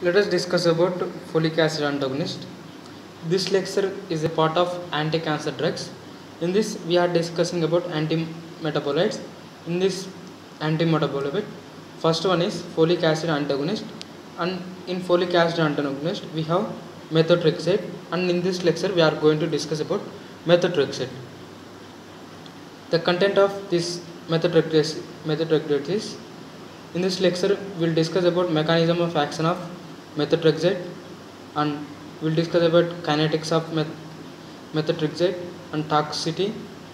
Let us discuss about folic acid antagonist. This lecture is a part of anti-cancer drugs. In this, we are discussing about anti-metabolites. In this anti-metabolite, first one is folic acid antagonist, and in folic acid antagonist we have methotrexate, and in this lecture we are going to discuss about methotrexate. The content of this methotrexate is, in this lecture we will discuss about mechanism of action of methotrexate, and we will discuss about kinetics of methotrexate and toxicity,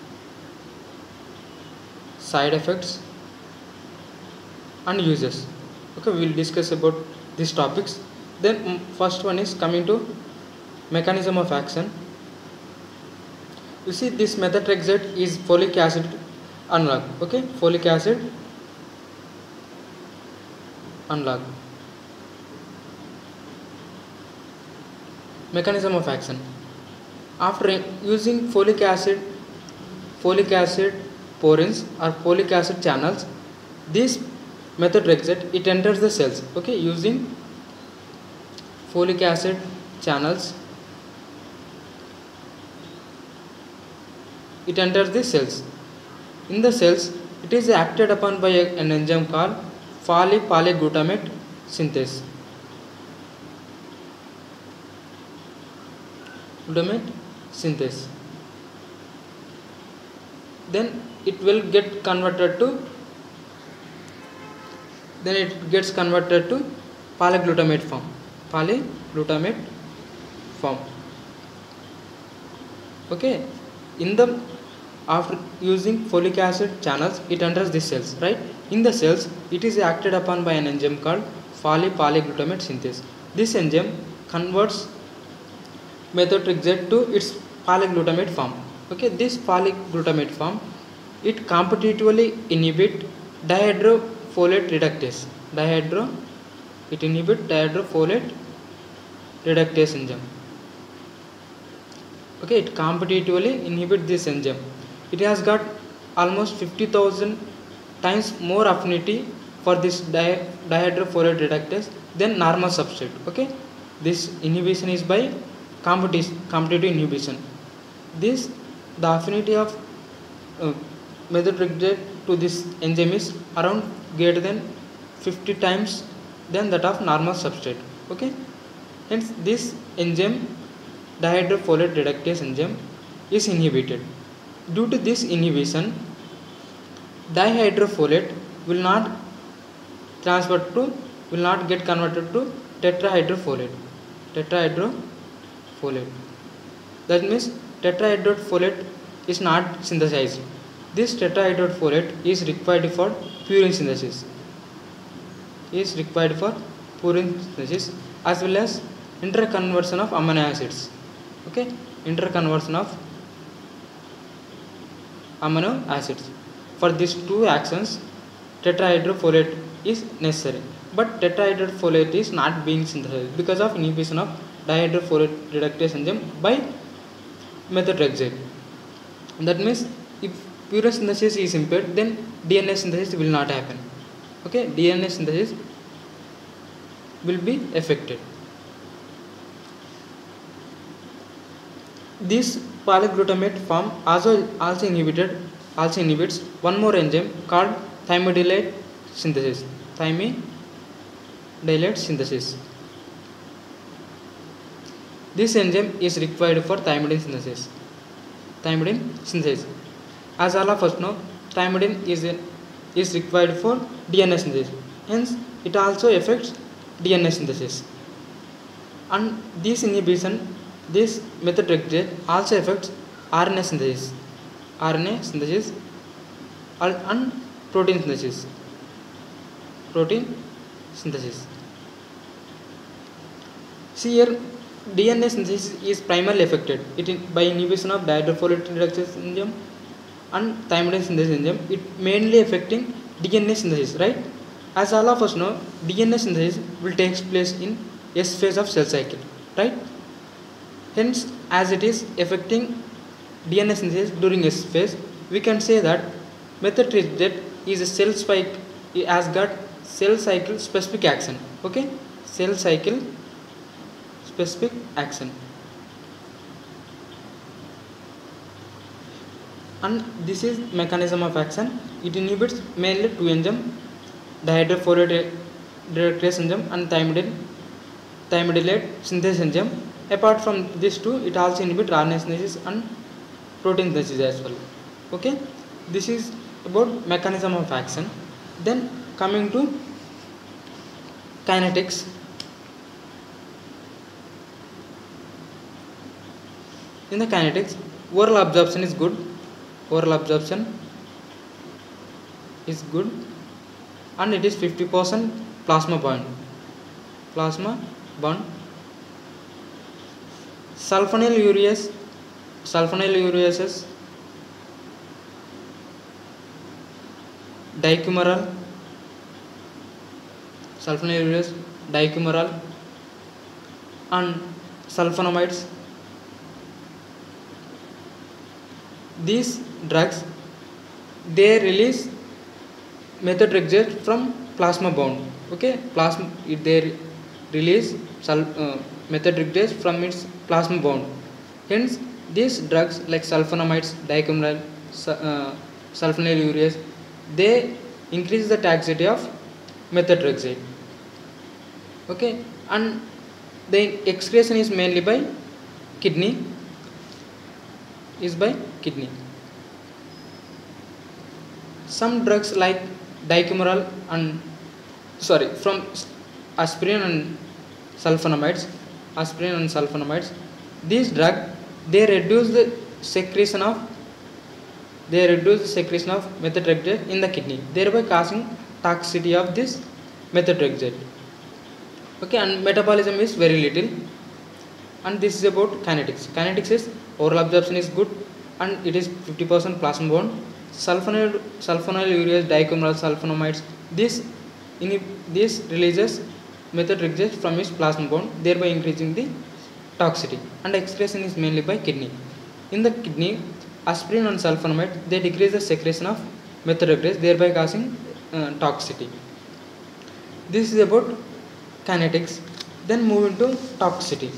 side effects and uses. Okay, we will discuss about these topics. Then first one is coming to mechanism of action. You see, this methotrexate is folic acid analog. Okay, folic acid analog. Mechanism of action: after using folic acid porins or folic acid channels, this methotrexate it enters the cells. Okay, using folic acid channels it enters the cells. In the cells, it is acted upon by an enzyme called polyglutamate synthase. Then it will get converted to polyglutamate form. Okay, in the after using folic acid channels it enters the cells, right? In the cells it is acted upon by an enzyme called polyglutamate synthase. This enzyme converts methotrexate to its polyglutamate form. Okay, this polyglutamate form it competitively inhibit dihydrofolate reductase. It inhibit dihydrofolate reductase enzyme. Okay, it competitively inhibit this enzyme. It has got almost 50,000 times more affinity for this dihydrofolate reductase than normal substrate. Okay, this inhibition is by competitive inhibition. The affinity of methotrexate to this enzyme is around greater than 50 times than that of normal substrate. Okay, hence this enzyme, dihydrofolate reductase enzyme, is inhibited. Due to this inhibition, dihydrofolate will not get converted to tetrahydrofolate. That means tetrahydrofolate is not synthesized. This tetrahydrofolate is required for purine synthesis. As well as interconversion of amino acids. Okay, interconversion of amino acids. For these two actions, tetrahydrofolate is necessary, but tetrahydrofolate is not being synthesized because of inhibition of dihydrofolate reductase enzyme by methotrexate. That means if purine synthesis is impaired, then DNA synthesis will not happen. Okay, DNA synthesis will be affected. This polyglutamate form also inhibits one more enzyme called thymidylate synthesis. This enzyme is required for thymidine synthesis. As all of us know, thymidine is required for DNA synthesis. Hence, it also affects DNA synthesis. And this inhibition, this methotrexate also affects RNA synthesis and protein synthesis. See here, DNA synthesis is primarily affected by inhibition of dihydrofolate reductase enzyme and thymidine synthesis enzyme. It mainly affecting DNA synthesis, right? As all of us know, DNA synthesis will take place in S phase of cell cycle, right? Hence, as it is affecting DNA synthesis during S phase, we can say that methotrexate is a cell spike, it has got cell cycle specific action. Okay, cell cycle specific action. And this is mechanism of action. It inhibits mainly two enzyme, dihydrofolate reductase enzyme and thymidylate synthase enzyme. Apart from these two, it also inhibits RNA synthesis and protein synthesis as well. Okay, this is about mechanism of action. Then coming to kinetics. In the kinetics, oral absorption is good. Oral absorption is good, and it is 50% plasma bond. Sulfonylureas, dicumaral, and sulfonamides. These drugs, they release methotrexate from plasma bound. Okay, they release methotrexate from its plasma bound. Hence, these drugs like sulfonamides, dicumaral, sulfonylureas, they increase the toxicity of methotrexate. Okay, and the excretion is mainly by kidney. Some drugs like dicumaral from aspirin and sulfonamides, these drugs, they reduce the secretion of methotrexate in the kidney, thereby causing toxicity of this methotrexate. Okay, and metabolism is very little. And this is about kinetics. Kinetics is oral absorption is good, and it is 50% plasma bound. Sulfonylureas, dicumaral, sulfonamides, this releases methotrexate from its plasma bond, thereby increasing the toxicity. And excretion is mainly by kidney. In the kidney, aspirin and sulfonamide, they decrease the secretion of methotrexate, thereby causing toxicity. This is about kinetics. Then move into toxicity.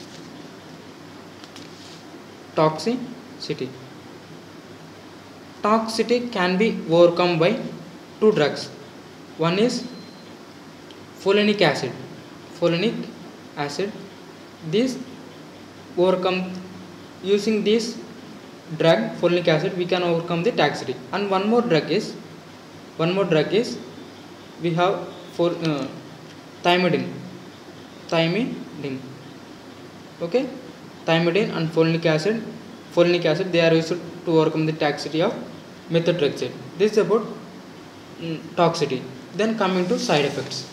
Toxicity can be overcome by two drugs. One is folinic acid. This overcome, using this drug folinic acid, we can overcome the toxicity. And one more drug is we have for thymidine. Okay, thymidine and folinic acid, they are used to overcome the toxicity of methotrexate. This is about toxicity. Then coming to side effects.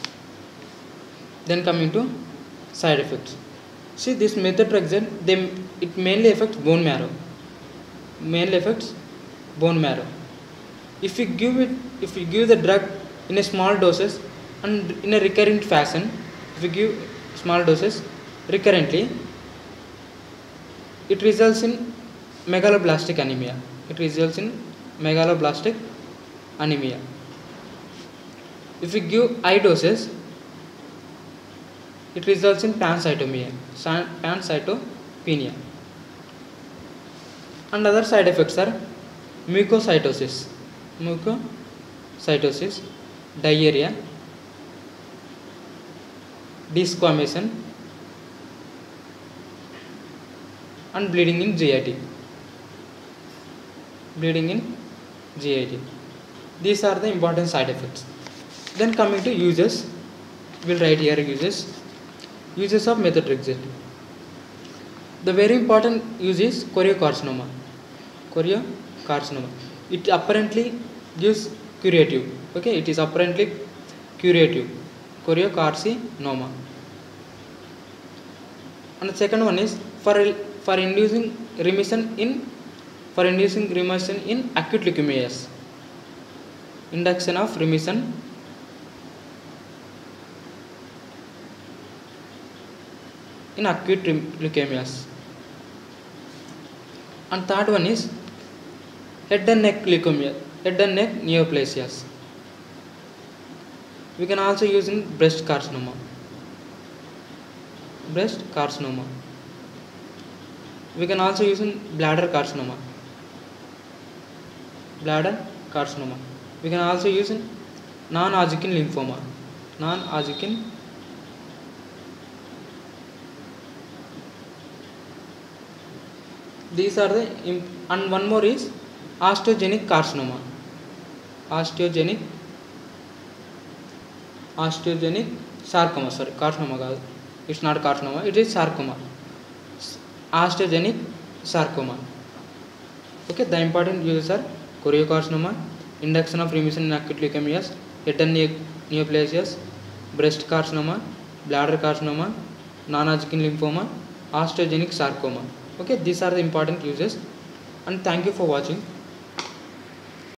See, this methotrexate, it mainly affects bone marrow. If you give the drug in a small doses and in a recurrent fashion, if you give small doses recurrently, it results in megaloblastic anemia. If you give high doses, it results in pancytopenia. And other side effects are mucositis, diarrhea, desquamation, and bleeding in GIT. These are the important side effects. Then coming to uses, we'll write here uses of methotrexate. The very important use is choriocarcinoma. It apparently gives curative. Okay, it is apparently curative. Choriocarcinoma. And the second one is for inducing remission in acute leukemias. Induction of remission in acute leukemias. And third one is head and neck neoplasias. We can also use in breast carcinoma. breast carcinoma. We can also use in bladder carcinoma. Bladder carcinoma. We can also use in non-Hodgkin lymphoma. Non-Hodgkin these are the and one more is osteogenic carcinoma. Osteogenic sarcoma. Sorry, carcinoma. It's not carcinoma. It is sarcoma. Osteogenic sarcoma. Okay, the important uses are choriocarcinoma, induction of remission in acute leukemias, head and neoplasias, breast carcinoma, bladder carcinoma, non-Hodgkin lymphoma, osteogenic sarcoma. Okay, these are the important uses, and thank you for watching.